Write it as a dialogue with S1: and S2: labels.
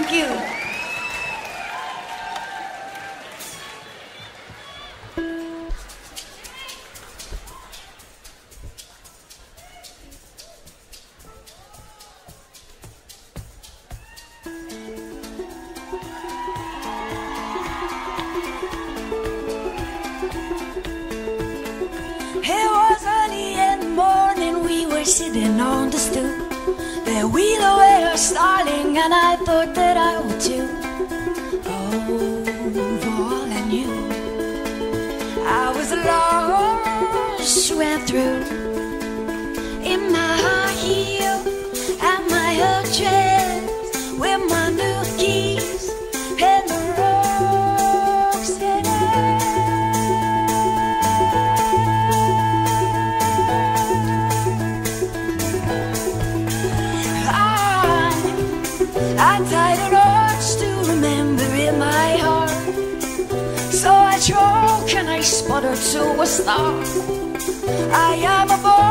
S1: Thank you.
S2: It was early in the morning, we were sitting on the stoop. There we away our starling, and I thought that I would too. Oh, for all I knew, I was lost, went through in my high heel and my old dress, with my new keys and the rocks that I tied a watch to remember in my heart. So I choke and I sputter to a star. I am a boy